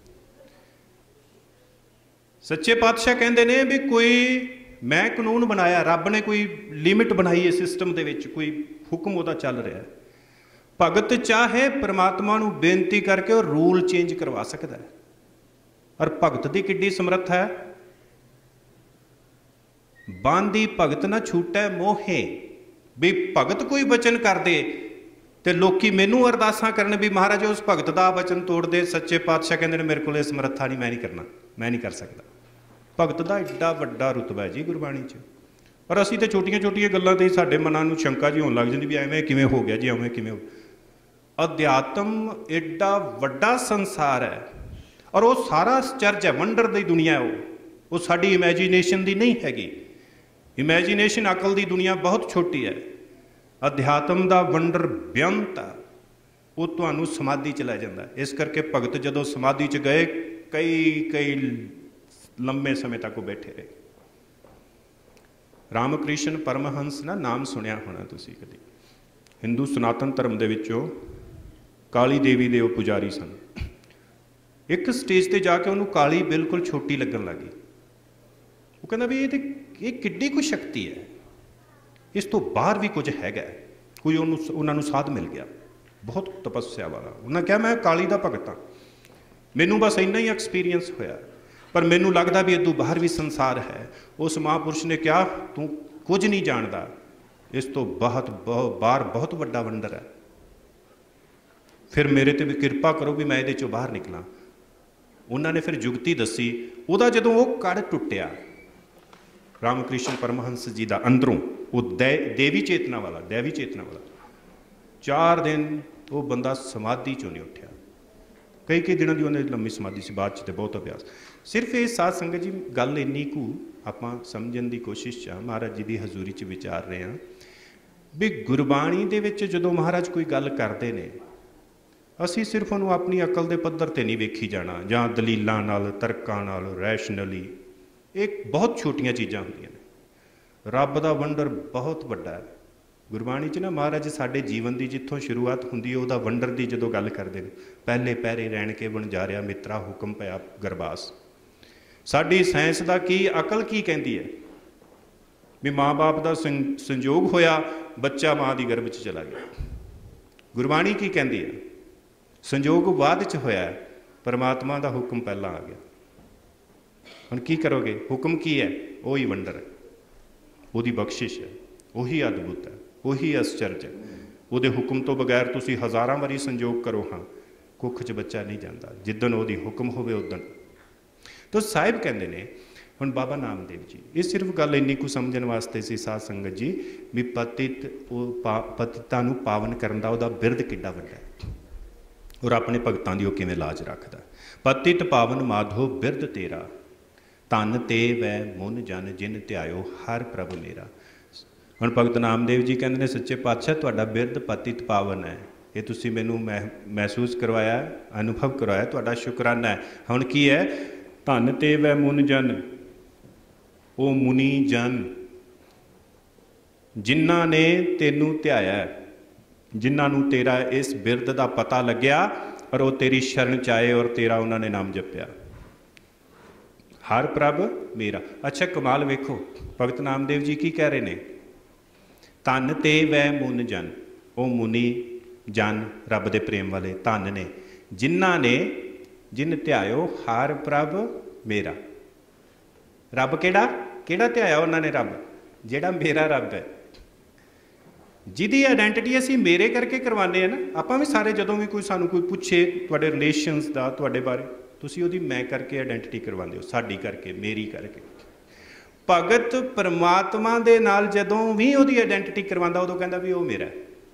ਸੱਚੇ ਪਾਤਸ਼ਾਹ ਕਹਿੰਦੇ ਨੇ ਵੀ ਕੋਈ ਮੈਂ ਕਾਨੂੰਨ ਬਣਾਇਆ, ਰੱਬ ਨੇ ਕੋਈ ਲਿਮਿਟ ਬਣਾਈ ਹੈ ਸਿਸਟਮ ਦੇ ਵਿੱਚ, ਕੋਈ ਹੁਕਮ ਉਹਦਾ ਚੱਲ ਰਿਹਾ। ਭਗਤ ਚਾਹੇ ਪਰਮਾਤਮਾ ਨੂੰ ਬੇਨਤੀ ਕਰਕੇ ਉਹ ਰੂਲ ਚੇਂਜ ਕਰਵਾ ਸਕਦਾ ਹੈ। ਔਰ ਭਗਤ ਦੀ ਕਿੱਡੀ ਸਮਰੱਥਾ ਹੈ। ਬਾਂਦੀ ਭਗਤ ਨਾ ਛੂਟੈ ਮੋਹੇ, ਵੀ ਭਗਤ ਕੋਈ ਬਚਨ ਕਰਦੇ ਤੇ ਲੋਕੀ ਮੈਨੂੰ ਅਰਦਾਸਾਂ ਕਰਨ ਵੀ ਮਹਾਰਾਜ ਉਸ ਭਗਤ ਦਾ ਬਚਨ ਤੋੜ ਦੇ। ਸੱਚੇ ਪਾਤਸ਼ਾਹ ਕਹਿੰਦੇ ਨੇ ਮੇਰੇ ਕੋਲ ਇਹ ਸਮਰੱਥਾ ਨਹੀਂ, ਮੈਂ ਨਹੀਂ ਕਰਨਾ, ਮੈਂ ਨਹੀਂ ਕਰ ਸਕਦਾ। ਭਗਤ ਦਾ ਐਡਾ ਵੱਡਾ ਰੁਤਬਾ ਹੈ ਜੀ ਗੁਰਬਾਣੀ 'ਚ। ਪਰ ਅਸੀਂ ਤਾਂ ਛੋਟੀਆਂ ਛੋਟੀਆਂ ਗੱਲਾਂ ਤੇ ਸਾਡੇ ਮਨਾਂ ਨੂੰ ਸ਼ੰਕਾ ਜਿਹੀ ਹੋਣ ਲੱਗ ਜਾਂਦੀ ਵੀ ਐਵੇਂ ਕਿਵੇਂ ਹੋ ਗਿਆ ਜੀ, ਐਵੇਂ ਕਿਵੇਂ ਹੋ। ਅਧਿਆਤਮ ਐਡਾ ਵੱਡਾ ਸੰਸਾਰ ਹੈ ਔਰ ਉਹ ਸਾਰਾ ਚਰਚ ਹੈ, ਵੰਡਰ ਦੀ ਦੁਨੀਆ ਹੈ। ਉਹ ਸਾਡੀ ਇਮੈਜੀਨੇਸ਼ਨ ਦੀ ਨਹੀਂ ਹੈਗੀ। ਇਮੈਜੀਨੇਸ਼ਨ ਅਕਲ ਦੀ ਦੁਨੀਆ ਬਹੁਤ ਛੋਟੀ ਹੈ। ਅਧਿਆਤਮ ਦਾ ਵੰਡਰ ਬੇਅੰਤ ਹੈ, ਉਹ ਤੁਹਾਨੂੰ ਸਮਾਧੀ 'ਚ ਲੈ ਜਾਂਦਾ। ਇਸ ਕਰਕੇ ਭਗਤ ਜਦੋਂ ਸਮਾਧੀ 'ਚ ਗਏ, ਕਈ ਲੰਬੇ ਸਮੇਂ ਤੱਕ ਉਹ ਬੈਠੇ ਰਹੇ। ਰਾਮਕ੍ਰਿਸ਼ਨ ਪਰਮਹੰਸ ਨਾ ਨਾਮ ਸੁਣਿਆ ਹੋਣਾ ਤੁਸੀਂ ਕਦੇ। ਹਿੰਦੂ ਸਨਾਤਨ ਧਰਮ ਦੇ ਵਿੱਚੋਂ ਕਾਲੀ ਦੇਵੀ ਦੇ ਉਹ ਪੁਜਾਰੀ ਸਨ। ਇੱਕ ਸਟੇਜ ਤੇ ਜਾ ਕੇ ਉਹਨੂੰ ਕਾਲੀ ਬਿਲਕੁਲ ਛੋਟੀ ਲੱਗਣ ਲੱਗੀ। ਉਹ ਕਹਿੰਦਾ ਵੀ ਇਹ ਕਿੱਡੀ ਕੁ ਸ਼ਕਤੀ ਹੈ, ਇਸ ਤੋਂ ਬਾਹਰ ਵੀ ਕੁਝ ਹੈਗਾ। ਕੋਈ ਉਹਨਾਂ ਨੂੰ ਸਾਧ ਮਿਲ ਗਿਆ ਬਹੁਤ ਤਪੱਸਿਆ ਵਾਲਾ। ਉਹਨਾਂ ਕਿਹਾ ਮੈਂ ਕਾਲੀ ਦਾ ਭਗਤ ਹਾਂ, ਮੈਨੂੰ ਬਸ ਇੰਨਾ ਹੀ ਐਕਸਪੀਰੀਅੰਸ ਹੋਇਆ, ਪਰ ਮੈਨੂੰ ਲੱਗਦਾ ਵੀ ਇਦੋਂ ਬਾਹਰ ਵੀ ਸੰਸਾਰ ਹੈ। ਉਸ ਮਹਾਂਪੁਰਸ਼ ਨੇ ਕਿਹਾ ਤੂੰ ਕੁਝ ਨਹੀਂ ਜਾਣਦਾ, ਇਸ ਤੋਂ ਬਾਹਰ ਬਹੁਤ ਵੱਡਾ ਵੰਡਰ ਹੈ। ਫਿਰ ਮੇਰੇ ਤੇ ਵੀ ਕਿਰਪਾ ਕਰੋ ਵੀ ਮੈਂ ਇਹਦੇ ਚੋਂ ਬਾਹਰ ਨਿਕਲਾਂ। ਉਹਨਾਂ ਨੇ ਫਿਰ ਜੁਗਤੀ ਦੱਸੀ। ਉਹਦਾ ਜਦੋਂ ਉਹ ਕੜ ਟੁੱਟਿਆ ਰਾਮਕ੍ਰਿਸ਼ਨ ਪਰਮਹੰਸ ਜੀ ਦਾ ਅੰਦਰੋਂ, ਉਹ ਦੇਵੀ ਚੇਤਨਾ ਵਾਲਾ 4 ਦਿਨ ਉਹ ਬੰਦਾ ਸਮਾਧੀ ਚੋਂ ਨਹੀਂ ਉੱਠਿਆ। ਕਈ ਦਿਨਾਂ ਦੀ ਉਹਨੇ ਲੰਮੀ ਸਮਾਧੀ ਸੀ, ਬਾਅਦ 'ਚ ਤੇ ਬਹੁਤ ਅਭਿਆਸ। ਸਿਰਫ ਇਹ ਸਾਧ ਸੰਗਤ ਜੀ ਗੱਲ ਇੰਨੀ ਕੁ ਆਪਾਂ ਸਮਝਣ ਦੀ ਕੋਸ਼ਿਸ਼ 'ਚ ਮਹਾਰਾਜ ਜੀ ਦੀ ਹਜ਼ੂਰੀ 'ਚ ਵਿਚਾਰ ਰਹੇ ਹਾਂ ਵੀ ਗੁਰਬਾਣੀ ਦੇ ਵਿੱਚ ਜਦੋਂ ਮਹਾਰਾਜ ਕੋਈ ਗੱਲ ਕਰਦੇ ਨੇ, ਅਸੀਂ ਸਿਰਫ ਉਹਨੂੰ ਆਪਣੀ ਅਕਲ ਦੇ ਪੱਧਰ 'ਤੇ ਨਹੀਂ ਵੇਖੀ ਜਾਣਾ ਜਾਂ ਦਲੀਲਾਂ ਨਾਲ, ਤਰਕਾਂ ਨਾਲ, ਰੈਸ਼ਨਲੀ। ਇਹ ਬਹੁਤ ਛੋਟੀਆਂ ਚੀਜ਼ਾਂ ਹੁੰਦੀਆਂ ਨੇ। ਰੱਬ ਦਾ ਵੰਡਰ ਬਹੁਤ ਵੱਡਾ ਹੈ। ਗੁਰਬਾਣੀ 'ਚ ਨਾ ਮਹਾਰਾਜ ਸਾਡੇ ਜੀਵਨ ਦੀ ਜਿੱਥੋਂ ਸ਼ੁਰੂਆਤ ਹੁੰਦੀ ਹੈ ਉਹਦਾ ਵੰਡਰ ਦੀ ਜਦੋਂ ਗੱਲ ਕਰਦੇ ਨੇ, ਪਹਿਲੇ ਪੈਰੇ ਰਹਿਣ ਕੇ ਵਣਜਾਰਿਆ ਮਿੱਤਰਾ ਹੁਕਮ ਪਿਆ ਗਰਬਾਸ। ਸਾਡੀ ਸਾਇੰਸ ਦਾ ਕੀ, ਅਕਲ ਕੀ ਕਹਿੰਦੀ ਹੈ ਵੀ ਮਾਂ-ਬਾਪ ਦਾ ਸੰਜੋਗ ਹੋਇਆ, ਬੱਚਾ ਮਾਂ ਦੀ ਗਰਭ 'ਚ ਚਲਾ ਗਿਆ। ਗੁਰਬਾਣੀ ਕੀ ਕਹਿੰਦੀ ਹੈ? ਸੰਜੋਗ ਬਾਅਦ 'ਚ ਹੋਇਆ, ਪਰਮਾਤਮਾ ਦਾ ਹੁਕਮ ਪਹਿਲਾਂ ਆ ਗਿਆ। ਹੁਣ ਕੀ ਕਰੋਗੇ? ਹੁਕਮ ਕੀ ਹੈ? ਉਹੀ ਵੰਡਰ ਹੈ, ਉਹਦੀ ਬਖਸ਼ਿਸ਼ ਹੈ, ਉਹੀ ਅਦਭੁਤ ਹੈ, ਉਹੀ ਅਸਚਰਜ ਹੈ। ਉਹਦੇ ਹੁਕਮ ਤੋਂ ਬਗੈਰ ਤੁਸੀਂ ਹਜ਼ਾਰਾਂ ਵਾਰੀ ਸੰਜੋਗ ਕਰੋ, ਹਾਂ ਕੁੱਖ 'ਚ ਬੱਚਾ ਨਹੀਂ ਜਾਂਦਾ, ਜਿੱਦਣ ਉਹਦੀ ਹੁਕਮ ਹੋਵੇ ਉਦਣ। ਤਾਂ ਸਾਹਿਬ ਕਹਿੰਦੇ ਨੇ, ਹੁਣ ਬਾਬਾ ਨਾਮਦੇਵ ਜੀ, ਇਹ ਸਿਰਫ ਗੱਲ ਇੰਨੀ ਕੁ ਸਮਝਣ ਵਾਸਤੇ ਸੀ ਸਾਧ ਸੰਗਤ ਜੀ, ਵੀ ਪਤਿਤ ਪਤਿਤਾਂ ਨੂੰ ਪਾਵਨ ਕਰਨ ਦਾ ਉਹਦਾ ਬਿਰਧ ਕਿੱਡਾ ਵੱਡਾ ਹੈ, ਔਰ ਆਪਣੇ ਭਗਤਾਂ ਦੀ ਉਹ ਕਿਵੇਂ ਲਾਜ ਰੱਖਦਾ। ਪਤਿਤ ਪਾਵਨ ਮਾਧੋ ਬਿਰਧ ਤੇਰਾ, ਧਨ ਤੇ ਵੈ ਮੁਨ ਜਨ ਜਿਨ ਧਿਆਇਓ ਹਰ ਪ੍ਰਭ ਮੇਰਾ। ਹੁਣ ਭਗਤ ਨਾਮਦੇਵ ਜੀ ਕਹਿੰਦੇ ਨੇ, ਸੱਚੇ ਪਾਤਸ਼ਾਹ ਤੁਹਾਡਾ ਬਿਰਧ ਪਤਿਤ ਪਾਵਨ ਹੈ, ਇਹ ਤੁਸੀਂ ਮੈਨੂੰ ਮਹਿਸੂਸ ਕਰਵਾਇਆ, ਅਨੁਭਵ ਕਰਵਾਇਆ, ਤੁਹਾਡਾ ਸ਼ੁਕਰਾਨਾ ਹੈ। ਹੁਣ ਕੀ ਹੈ? ਧਨ ਤੇ ਵੈ ਮੁਨ ਜਨ, ਉਹ ਮੁਨੀ ਜਨ ਜਿਨ੍ਹਾਂ ਨੇ ਤੈਨੂੰ ਧਿਆਇਆ, ਜਿਨ੍ਹਾਂ ਨੂੰ ਤੇਰਾ ਇਸ ਬਿਰਧ ਦਾ ਪਤਾ ਲੱਗਿਆ, ਔਰ ਉਹ ਤੇਰੀ ਸ਼ਰਨ 'ਚ ਆਏ, ਔਰ ਤੇਰਾ ਉਹਨਾਂ ਨੇ ਨਾਮ ਜਪਿਆ, ਹਰ ਪ੍ਰਭ ਮੇਰਾ। ਅੱਛਾ ਕਮਾਲ ਵੇਖੋ, ਭਗਤ ਨਾਮਦੇਵ ਜੀ ਕੀ ਕਹਿ ਰਹੇ ਨੇ? ਧਨ ਤੇ ਵੈ ਮੁਨ ਜਨ, ਉਹ ਮੁਨੀ ਜਨ ਰੱਬ ਦੇ ਪ੍ਰੇਮ ਵਾਲੇ ਧਨ ਨੇ, ਜਿਨ੍ਹਾਂ ਨੇ ਜਿਨ ਧਿਆਇਓ ਹਰ ਪ੍ਰਭ ਮੇਰਾ। ਰੱਬ ਕਿਹੜਾ ਕਿਹੜਾ ਧਿਆਇਆ ਉਹਨਾਂ ਨੇ? ਰੱਬ ਜਿਹੜਾ ਮੇਰਾ ਰੱਬ ਹੈ, ਜਿਹਦੀ ਆਇਡੈਂਟੀਟੀ ਅਸੀਂ ਮੇਰੇ ਕਰਕੇ ਕਰਵਾਉਂਦੇ ਹਾਂ ਨਾ। ਆਪਾਂ ਵੀ ਸਾਰੇ ਜਦੋਂ ਵੀ ਕੋਈ ਸਾਨੂੰ ਕੋਈ ਪੁੱਛੇ ਤੁਹਾਡੇ ਰਿਲੇਸ਼ਨਸ ਦਾ, ਤੁਹਾਡੇ ਬਾਰੇ, ਤੁਸੀਂ ਉਹਦੀ ਮੈਂ ਕਰਕੇ ਆਇਡੈਂਟੀਟੀ ਕਰਵਾਉਂਦੇ ਹੋ, ਸਾਡੀ ਕਰਕੇ, ਮੇਰੀ ਕਰਕੇ। ਭਗਤ ਪਰਮਾਤਮਾ ਦੇ ਨਾਲ ਜਦੋਂ ਵੀ ਉਹਦੀ ਆਇਡੈਂਟੀਟੀ ਕਰਵਾਉਂਦਾ, ਉਦੋਂ ਕਹਿੰਦਾ ਵੀ ਉਹ ਮੇਰਾ।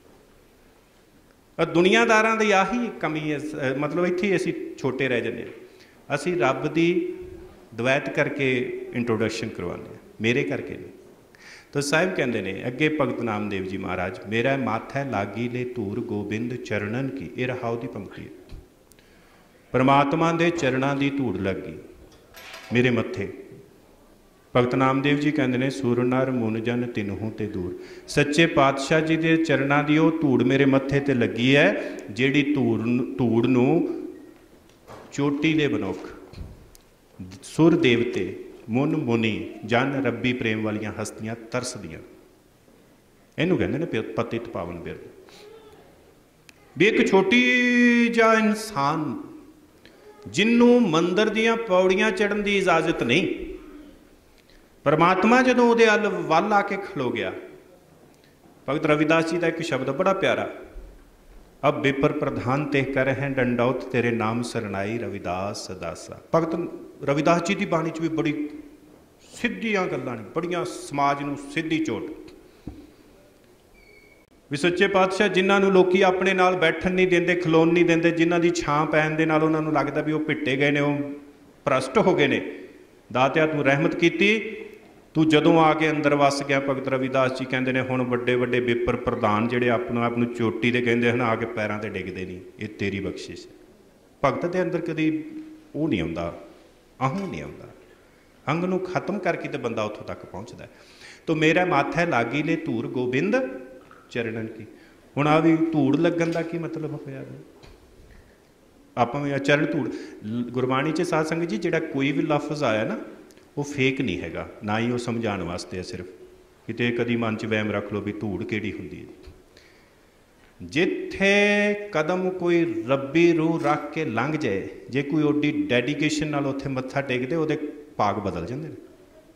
ਦੁਨੀਆਦਾਰਾਂ ਦੀ ਆਹੀ ਕਮੀ ਹੈ, ਮਤਲਬ ਇੱਥੇ ਅਸੀਂ ਛੋਟੇ ਰਹਿ ਜਾਂਦੇ ਹਾਂ। ਅਸੀਂ ਰੱਬ ਦੀ ਦਵੈਤ ਕਰਕੇ ਇੰਟਰੋਡਕਸ਼ਨ ਕਰਵਾਉਂਦੇ ਹਾਂ, ਮੇਰੇ ਕਰਕੇ ਨਹੀਂ। ਤਾਂ ਸਾਹਿਬ ਕਹਿੰਦੇ ਨੇ ਅੱਗੇ ਭਗਤ ਨਾਮਦੇਵ ਜੀ ਮਹਾਰਾਜ, ਮੇਰਾ ਮਾਥੈ ਲਾਗੀ ਲੈ ਧੂਰ ਗੋਬਿੰਦ ਚਰਨਨ ਕੀ, ਇਹ ਰਹਾਉ ਦੀ ਪੰਕਤੀ ਹੈ। ਪਰਮਾਤਮਾ ਦੇ ਚਰਨਾਂ ਦੀ ਧੂੜ ਲੱਗੀ ਮੇਰੇ ਮੱਥੇ। ਭਗਤ ਨਾਮਦੇਵ ਜੀ ਕਹਿੰਦੇ ਨੇ, ਸੁਰ ਨਰ ਮੁਨ ਜਨ ਤਿਨਹੂ ਤੇ ਦੂਰ। ਸੱਚੇ ਪਾਤਸ਼ਾਹ ਜੀ ਦੇ ਚਰਨਾਂ ਦੀ ਉਹ ਧੂੜ ਮੇਰੇ ਮੱਥੇ ਤੇ ਲੱਗੀ ਹੈ, ਜਿਹੜੀ ਧੂੜ ਨੂੰ ਚੋਟੀ ਦੇ ਮਨੁੱਖ, ਸੁਰ ਦੇਵਤੇ, ਮੁਨ ਮੁਨੀ ਜਨ ਰੱਬੀ ਪ੍ਰੇਮ ਵਾਲੀਆਂ ਹਸਤੀਆਂ ਤਰਸਦੀਆਂ। ਇਹਨੂੰ ਕਹਿੰਦੇ ਨੇ ਪਤਿਤ ਪਾਵਨ ਬਿਰਧ। ਵੀ ਇੱਕ ਛੋਟੀ ਜਿਹਾ ਇਨਸਾਨ ਜਿਹਨੂੰ ਮੰਦਰ ਦੀਆਂ ਪੌੜੀਆਂ ਚੜ੍ਹਨ ਦੀ ਇਜਾਜ਼ਤ ਨਹੀਂ, ਪਰਮਾਤਮਾ ਜਦੋਂ ਉਹਦੇ ਵੱਲ ਆ ਕੇ ਖਲੋ ਗਿਆ। ਭਗਤ ਰਵਿਦਾਸ ਜੀ ਦਾ ਇੱਕ ਸ਼ਬਦ ਬੜਾ ਪਿਆਰਾ, ਅਬ ਬੇਪਰ ਪ੍ਰਧਾਨ ਤੇ ਕਰ ਹੈ ਡੰਡੌਤ ਤੇਰੇ ਨਾਮ ਸਰਨਾਈ ਰਵਿਦਾਸ ਦਾਸਾ। ਭਗਤ ਰਵਿਦਾਸ ਜੀ ਦੀ ਬਾਣੀ 'ਚ ਵੀ ਬੜੀ ਸਿੱਧੀਆਂ ਗੱਲਾਂ ਨੇ, ਬੜੀਆਂ ਸਮਾਜ ਨੂੰ ਸਿੱਧੀ ਚੋਟ। ਵੀ ਸੱਚੇ ਪਾਤਸ਼ਾਹ ਜਿਨ੍ਹਾਂ ਨੂੰ ਲੋਕੀ ਆਪਣੇ ਨਾਲ ਬੈਠਣ ਨਹੀਂ ਦਿੰਦੇ, ਖਲੋਣ ਨਹੀਂ ਦਿੰਦੇ, ਜਿਨ੍ਹਾਂ ਦੀ ਛਾਂ ਪੈਣ ਦੇ ਨਾਲ ਉਹਨਾਂ ਨੂੰ ਲੱਗਦਾ ਵੀ ਉਹ ਭਿੱਟੇ ਗਏ ਨੇ, ਉਹ ਭ੍ਰਸ਼ਟ ਹੋ ਗਏ ਨੇ, ਦਾਤਿਆ ਤੂੰ ਰਹਿਮਤ ਕੀਤੀ, ਤੂੰ ਜਦੋਂ ਆ ਕੇ ਅੰਦਰ ਵਸ ਗਿਆ। ਭਗਤ ਰਵਿਦਾਸ ਜੀ ਕਹਿੰਦੇ ਨੇ, ਹੁਣ ਵੱਡੇ ਵੱਡੇ ਬੇਪਰ ਪ੍ਰਧਾਨ ਜਿਹੜੇ ਆਪਣੇ ਆਪ ਨੂੰ ਚੋਟੀ ਦੇ ਕਹਿੰਦੇ ਹਨ, ਆ ਕੇ ਪੈਰਾਂ ਤੇ ਡਿੱਗਦੇ ਨਹੀਂ, ਇਹ ਤੇਰੀ ਬਖਸ਼ਿਸ਼। ਭਗਤ ਦੇ ਅੰਦਰ ਕਦੀ ਉਹ ਨਹੀਂ ਆਉਂਦਾ, ਆਹੂੰ ਨਹੀਂ ਆਉਂਦਾ। ਅੰਗ ਨੂੰ ਖਤਮ ਕਰਕੇ ਤੇ ਬੰਦਾ ਉੱਥੋਂ ਤੱਕ ਪਹੁੰਚਦਾ। ਤੋ ਮੇਰਾ ਮਾਥੈ ਲਾਗੀ ਲੈ ਧੂੜ ਗੋਬਿੰਦ ਚਰਨਨ ਕੀ। ਹੁਣ ਆ ਵੀ ਧੂੜ ਲੱਗਣ ਦਾ ਕੀ ਮਤਲਬ ਹੋਇਆ? ਆਪਾਂ ਵੀ ਚਰਨ ਧੂੜ, ਗੁਰਬਾਣੀ 'ਚ ਸਾਧ ਸੰਗਤ ਜੀ ਜਿਹੜਾ ਕੋਈ ਵੀ ਲਫ਼ਜ਼ ਆਇਆ ਨਾ, ਉਹ ਫੇਕ ਨਹੀਂ ਹੈਗਾ, ਨਾ ਹੀ ਉਹ ਸਮਝਾਉਣ ਵਾਸਤੇ ਹੈ। ਸਿਰਫ ਕਿਤੇ ਕਦੀ ਮਨ 'ਚ ਵਹਿਮ ਰੱਖ ਲਓ ਵੀ ਧੂੜ ਕਿਹੜੀ ਹੁੰਦੀ ਹੈ। ਜਿੱਥੇ ਕਦਮ ਕੋਈ ਰੱਬੀ ਰੂਹ ਰੱਖ ਕੇ ਲੰਘ ਜਾਏ, ਜੇ ਕੋਈ ਓਡੀ ਡੈਡੀਕੇਸ਼ਨ ਨਾਲ ਉੱਥੇ ਮੱਥਾ ਟੇਕਦੇ, ਉਹਦੇ ਭਾਗ ਬਦਲ ਜਾਂਦੇ ਨੇ।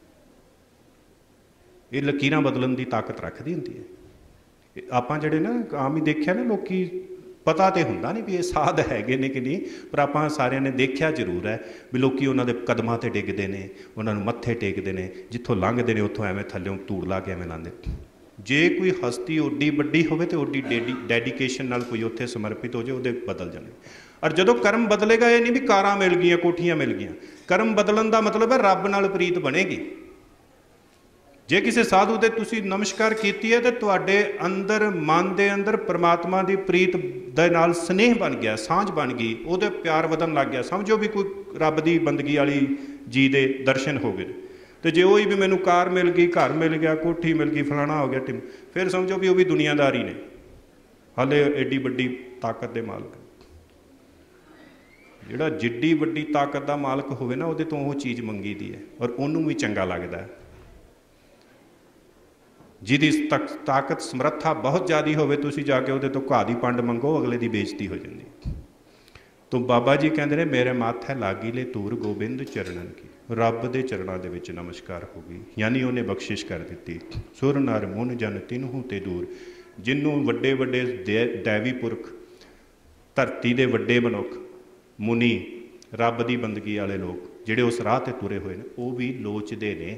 ਇਹ ਲਕੀਰਾਂ ਬਦਲਣ ਦੀ ਤਾਕਤ ਰੱਖਦੀ ਹੁੰਦੀ ਹੈ। ਆਪਾਂ ਜਿਹੜੇ ਨਾ ਆਮ ਹੀ ਦੇਖਿਆ ਨਾ, ਲੋਕੀ ਪਤਾ ਤੇ ਹੁੰਦਾ ਨਹੀਂ ਵੀ ਇਹ ਸਾਧ ਹੈਗੇ ਨੇ ਕਿ ਨਹੀਂ, ਪਰ ਆਪਾਂ ਸਾਰਿਆਂ ਨੇ ਦੇਖਿਆ ਜ਼ਰੂਰ ਹੈ ਵੀ ਲੋਕੀ ਉਹਨਾਂ ਦੇ ਕਦਮਾਂ 'ਤੇ ਡਿੱਗਦੇ ਨੇ, ਉਹਨਾਂ ਨੂੰ ਮੱਥੇ ਟੇਕਦੇ ਨੇ, ਜਿੱਥੋਂ ਲੰਘਦੇ ਨੇ ਉੱਥੋਂ ਐਵੇਂ ਥੱਲਿਓਂ ਧੂੜ ਲਾ ਕੇ ਐਵੇਂ ਲਾਉਂਦੇ। ਜੇ ਕੋਈ ਹਸਤੀ ਓਡੀ ਵੱਡੀ ਹੋਵੇ ਤੇ ਓਡੀ ਡੈਡੀਕੇਸ਼ਨ ਨਾਲ ਕੋਈ ਉੱਥੇ ਸਮਰਪਿਤ ਹੋ ਜਾਏ, ਉਹਦੇ ਬਦਲ ਜਾਣੇ। ਔਰ ਜਦੋਂ ਕਰਮ ਬਦਲੇਗਾ, ਇਹ ਨਹੀਂ ਵੀ ਕਾਰਾਂ ਮਿਲ ਗਈਆਂ, ਕੋਠੀਆਂ ਮਿਲ ਗਈਆਂ। ਕਰਮ ਬਦਲਣ ਦਾ ਮਤਲਬ ਹੈ ਰੱਬ ਨਾਲ ਪ੍ਰੀਤ ਬਣੇਗੀ। ਜੇ ਕਿਸੇ ਸਾਧੂ ਦੇ ਤੁਸੀਂ ਨਮਸਕਾਰ ਕੀਤੀ ਹੈ, ਤਾਂ ਤੁਹਾਡੇ ਅੰਦਰ, ਮਨ ਦੇ ਅੰਦਰ ਪਰਮਾਤਮਾ ਦੀ ਪ੍ਰੀਤ ਦੇ ਨਾਲ ਸਨੇਹ ਬਣ ਗਿਆ, ਸਾਂਝ ਬਣ ਗਈ, ਉਹਦੇ ਪਿਆਰ ਵਧਣ ਲੱਗ ਗਿਆ। ਸਮਝੋ ਵੀ ਕੋਈ ਰੱਬ ਦੀ ਬੰਦਗੀ ਵਾਲੀ ਜੀ ਦੇ ਦਰਸ਼ਨ ਹੋ ਗਏ। ਤੇ ਜੇ ਉਹੀ ਵੀ ਮੈਨੂੰ ਕਾਰ ਮਿਲ ਗਈ, ਘਰ ਮਿਲ ਗਿਆ, ਕੋਠੀ ਮਿਲ ਗਈ, ਫਲਾਣਾ ਹੋ ਗਿਆ, ਫਿਰ ਸਮਝੋ ਵੀ ਉਹ ਵੀ ਦੁਨੀਆਦਾਰੀ ਨੇ, ਹਾਲੇ ਐਡੀ ਵੱਡੀ ਤਾਕਤ ਦੇ ਮਾਲਕ। ਜਿਹੜਾ ਜਿੱਡੀ ਵੱਡੀ ਤਾਕਤ ਦਾ ਮਾਲਕ ਹੋਵੇ ਨਾ, ਉਹਦੇ ਤੋਂ ਉਹ ਚੀਜ਼ ਮੰਗੀ ਦੀ ਹੈ, ਔਰ ਉਹਨੂੰ ਵੀ ਚੰਗਾ ਲੱਗਦਾ ਹੈ। ਜਿਹਦੀ ਤਾਕਤ ਸਮਰੱਥਾ ਬਹੁਤ ਜ਼ਿਆਦਾ ਹੋਵੇ, ਤੁਸੀਂ ਜਾ ਕੇ ਉਹਦੇ ਤੋਂ ਘਾਹ ਦੀ ਪੰਡ ਮੰਗੋ, ਅਗਲੇ ਦੀ ਬੇਇੱਜ਼ਤੀ ਹੋ ਜਾਂਦੀ। ਤੋ ਬਾਬਾ ਜੀ ਕਹਿੰਦੇ ਨੇ, ਮੇਰੇ ਮਾਥੈ ਲਾਗੀ ਲੈ ਧੂੜ ਗੋਬਿੰਦ ਚਰਨਨ ਕੀ। ਰੱਬ ਦੇ ਚਰਨਾਂ ਦੇ ਵਿੱਚ ਨਮਸਕਾਰ ਹੋ ਗਈ, ਯਾਨੀ ਉਹਨੇ ਬਖਸ਼ਿਸ਼ ਕਰ ਦਿੱਤੀ। ਸੁਰ ਨਰ ਮੁਨ ਜਨ ਤਿਨਹੂ ਤੇ ਦੂਰ। जिन्हों वड्डे वड्डे दैवी पुरख, धरती के वड्डे मनुख, मुनी, रब की बंदगी वाले लोग जिहड़े उस राह ते तुरे हुए हैं, वो भी लोचदे ने।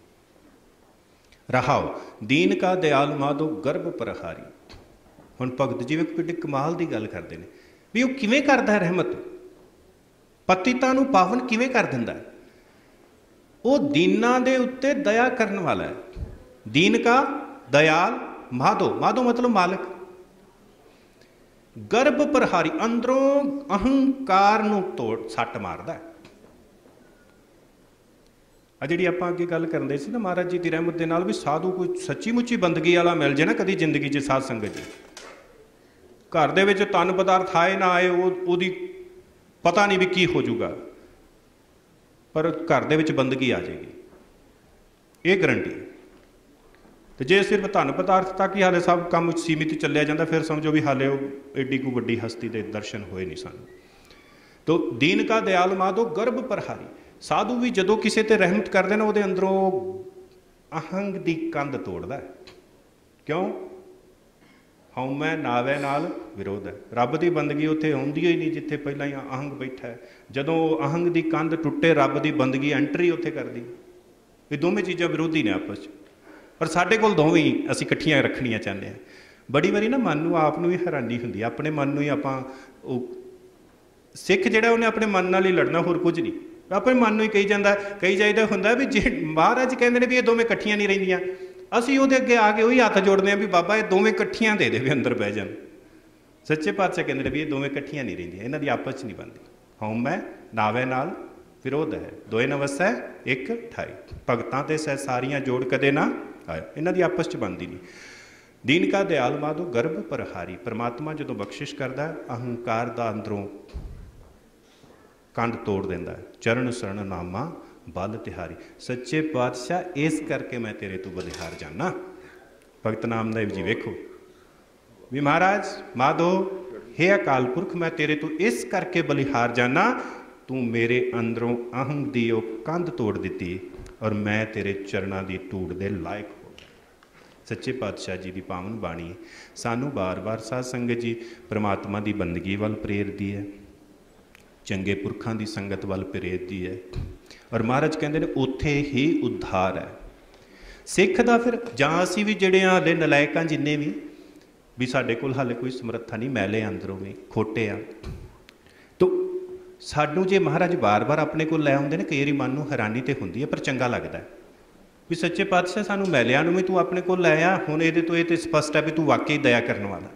रहाओ दीन का दयाल माधो गर्भ प्रहारी। हुण भगत जी किड्डी कमाल की गल करते हैं भी वो किवें करदा है रहमत, पतितां नूं पावन किवें कर दिंदा है। वो दीनां दे उत्ते दया करन वाला है। दीन का दयाल माधो, माधो मतलब मालिक। गर्भ प्रहारी, अंदरों अहंकार नूं तोड़ सट मारदा है। आ जिहड़ी आपां अगे गल करदे सी ना महाराज जी दी रहमत दे नाल भी साधु कोई सच्ची मुच्ची बंदगी वाला मिल जाए ना कदी जिंदगी च साध संगत जी, घर दे विच तन पदार्थ आए ना आए ओदी पता नहीं भी की हो जूगा, पर घर दे विच बंदगी आ जाएगी, ये गारंटी। तो जे सिर्फ धन पदार्थ तक ही हाले सब काम सीमित चलिया जाता, फिर समझो भी हाले एडी कोई वड्डी हस्ती के दर्शन होए नहीं सन। तो दीन का दयाल माधो गर्भ प्रहारी। साधु भी जदों किसी ते रहमत करते हैं, वो अंदरों अहंग की कंध तोड़ता है। क्यों? हौमै नावे नाल विरोध है। रब की बंदगी उत्थे आउंदी ही नहीं जिथे पहला ही अहंग बैठा है। जदों अहंग की कंध टुटे, रब की बंदगी एंट्री उत्थे कर दी। ये दोवें चीज़ां विरोधी ने आपस च, पर साडे कोल दोवें ही असीं इकट्ठियां रखणियां चाहते हैं। बड़ी बारी ना मन नूं आप नूं भी हैरानी हुंदी है, अपने मन नूं ही आपां सिख जिहड़ा उन्हें अपने मन नाल ही लड़ना, होर कुछ नहीं, अपने मन नूं ही कही जांदा। कई जाइदा हुंदा भी जे महाराज कहंदे ने भी ये दोवें इकट्ठियां नहीं रहिंदियां, असीं उहदे अगे आके उही हत्थ जोड़दे हां भी बाबा ये दोवें इकट्ठियां दे दे भी अंदर बह जाण। सच्चे पातशाह कहंदे ने भी ये दोवें इकट्ठियां नहीं रहिंदियां, इन्हां दी आपस च नहीं बनदी। हौमै नावे नाल विरोध है, दोए न वसै एक ठाई। भगतां ते सै सारियां जोड़ कदे ना आया, इन्हां दी आपस च बनदी नहीं। दीन का दयाल माधो गर्भ प्रहारी। परमात्मा जदों बख्शिश करदा अहंकार दा अंदरों कंध तोड़ देंदा है। चरण शरण नामा बल तिहारी। सच्चे पातशाह इस करके मैं तेरे तो बलिहार जाना। भगत नामदेव जी वेखो भी महाराज माधो हे अकाल पुरख, मैं तेरे तो इस करके बलिहार जाना, तू मेरे अंदरों अहंग दी ओ कंध तोड़ दी और मैं तेरे चरणों की टूट दे लायक हो। सच्चे पातशाह जी की पावन बाणी सानू बार बार साध संगत जी परमात्मा की बंदगी वाल प्रेरदी है, चंगे पुरखां की संगत वाल प्रेरदी है। और महाराज कहते हैं उत्थे ही उद्धार है सिख का। फिर जां असीं भी जिहड़े हाले नलायक हां, जिन्ने भी साडे कोल हाले कोई समर्था नहीं, मैले अंदरों भी खोटे आ, तो सानू जे महाराज बार बार अपने को लै आउंदे ने, कई वारी मन नूं हैरानी तो हुंदी है, पर चंगा लगता है भी सच्चे पातशाह सानू मैलियां नूं भी तू अपने को लै आ। हुण इहदे तो ये स्पष्ट है भी तू वाकई दया करने वाला,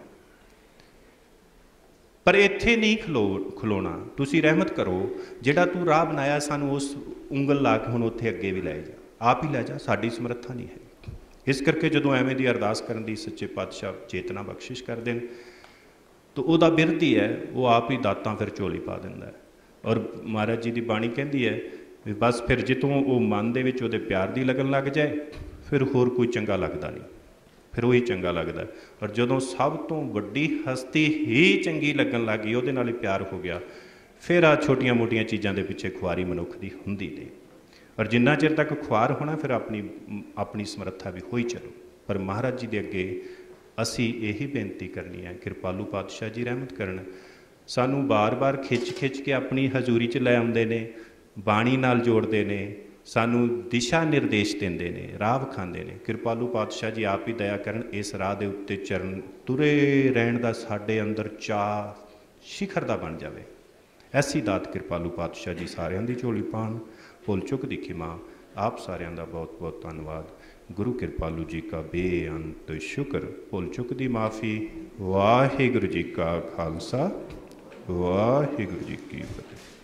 पर इत्थे नहीं खलोना। तुसी रहमत करो, जिहड़ा तू राह बनाया सानू उस उंगल ला के हुण उत्थे अगे भी लै जा, आप ही लै जा, साडी समर्था नहीं है। इस करके जदों एवें दी अरदास करन दी सच्चे पातशाह चेतना बख्शिश करदे ने, तो उहदा बिरधी है वो आप ही दातां फिर झोली पा दिंदा है। और महाराज जी की बाणी कहती है भी बस फिर जितों वो मन दे विच उहदे प्यार दी लगन लग जाए, फिर होर कोई चंगा लगता नहीं, फिर वही चंगा लगता। और जदों सब तो वड्डी हस्ती ही चंगी लगन लग गई, उहदे नाल ही प्यार हो गया, फिर आ छोटियां मोटियां चीज़ों के पिछे खुआरी मनुख की हुंदी नहीं। और जिन्ना चिर तक खुआर होना, फिर अपनी समर्था भी हो ही चलो। पर महाराज जी के अगे असी यही बेनती करनी है, कृपालू पातशाह जी रहमत करन, सानू बार बार खिच खिच के अपनी हजूरी च लै आउंदे ने, बाणी नाल जोड़ते ने, सानू दिशा निर्देश देंदे ने, राह विखांदे ने। कृपालू पातशाह जी आप ही दया करन, इस राह दे उत्ते चरण तुरे रहण दा साडे अंदर चाह शिखर दा बन जावे। ऐसी दात कृपालू पातशाह जी सारियां दी झोली पाण। भुल चुक दी खिमा। आप सारियां दा बहुत बहुत धन्नवाद। गुरु कृपालू जी का बेअंत शुक्र। भुल चुक दी माफ़ी। वाहिगुरू जी का खालसा, वाहिगुरू जी की फतेह।